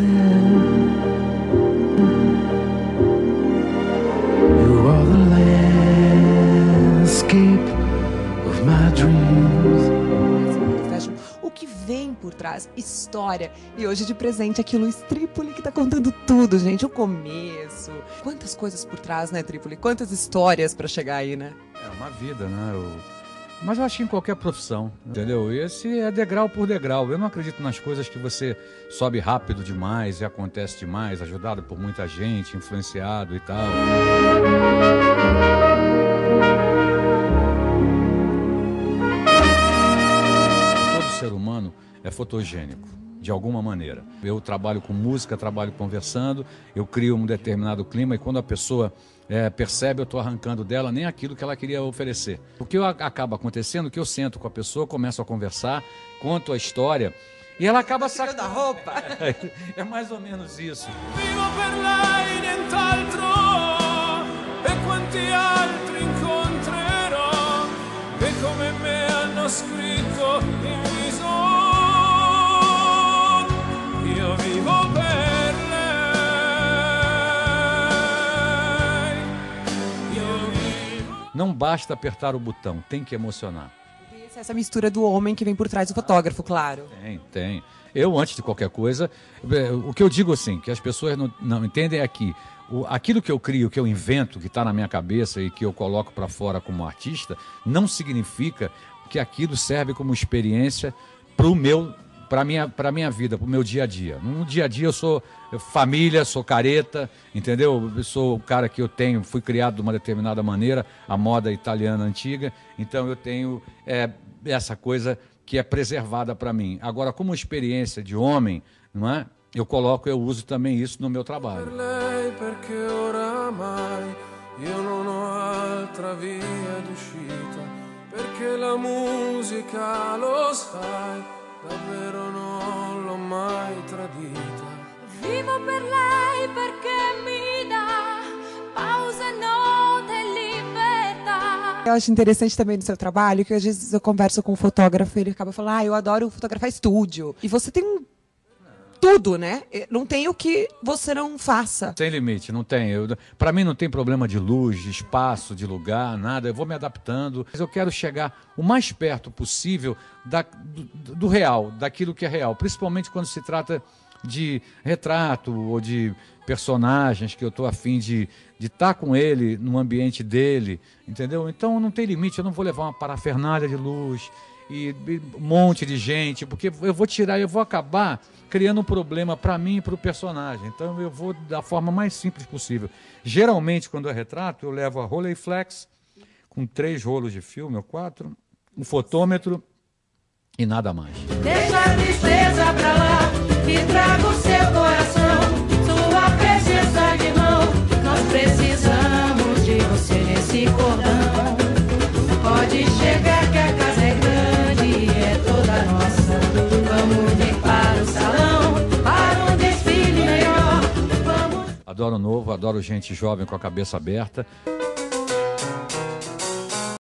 You are the landscape of my dreams. O que vem por trás? História. E hoje de presente aqui, Luiz Trípoli, que tá contando tudo, gente. O começo. Quantas coisas por trás, né, Trípoli? Quantas histórias pra chegar aí, né? É uma vida, né? Mas eu acho que em qualquer profissão, entendeu? Esse é degrau por degrau. Eu não acredito nas coisas que você sobe rápido demais e acontece demais, ajudado por muita gente, influenciado e tal. Todo ser humano é fotogênico, de alguma maneira. Eu trabalho com música, trabalho conversando, eu crio um determinado clima e quando a pessoa percebe, eu estou arrancando dela nem aquilo que ela queria oferecer. O que acaba acontecendo é que eu sento com a pessoa, começo a conversar, conto a história e ela acaba sacando a roupa. É mais ou menos isso. Vivo per lei nient'altro e quanti altri incontrerò che come me hanno scritto il viso. Io vivo per lei. Io vivo. Não basta apertar o botão, tem que emocionar. Essa mistura do homem que vem por trás do fotógrafo, claro. Tem. Eu, antes de qualquer coisa, o que eu digo assim, que as pessoas não entendem é que aquilo que eu crio, que eu invento, que está na minha cabeça e que eu coloco para fora como artista, não significa que aquilo serve como experiência para a minha vida, para o meu dia a dia. No dia a dia eu sou família, sou careta, entendeu? Eu sou o cara que fui criado de uma determinada maneira, a moda italiana antiga, então eu tenho essa coisa que é preservada para mim. Agora, como experiência de homem, não é? Eu uso também isso no meu trabalho. Per lei perché oramai io non ho altra via d'uscita, perché la musica, lo sai, davvero non l'ho mai tradita. Vivo per lei perché mi dà pausa, notte e liberdade. Eu acho interessante também no seu trabalho que às vezes eu converso com um fotógrafo e ele acaba falando, eu adoro fotografar estúdio. E você tem tudo, né? Não tem o que você não faça. Sem limite, não tem. Para mim não tem problema de luz, de espaço, de lugar, nada. Eu vou me adaptando. Mas eu quero chegar o mais perto possível do real, daquilo que é real. Principalmente quando se trata de retrato ou de personagens que eu estou afim de estar com ele, no ambiente dele, entendeu? Então não tem limite. Eu não vou levar uma parafernália de luz e um monte de gente, porque eu vou acabar criando um problema para mim e para o personagem. Então eu vou da forma mais simples possível. Geralmente, quando é retrato, eu levo a Rolleiflex com 3 rolos de filme ou 4, um fotômetro e nada mais. Deixa a tristeza pra lá e traga o seu coração, sua presença de mão. Nós precisamos de você nesse cordão. Pode chegar que a casa é grande e é toda nossa. Vamos vir para o salão, para um desfile melhor. Vamos... Adoro novo, adoro gente jovem com a cabeça aberta.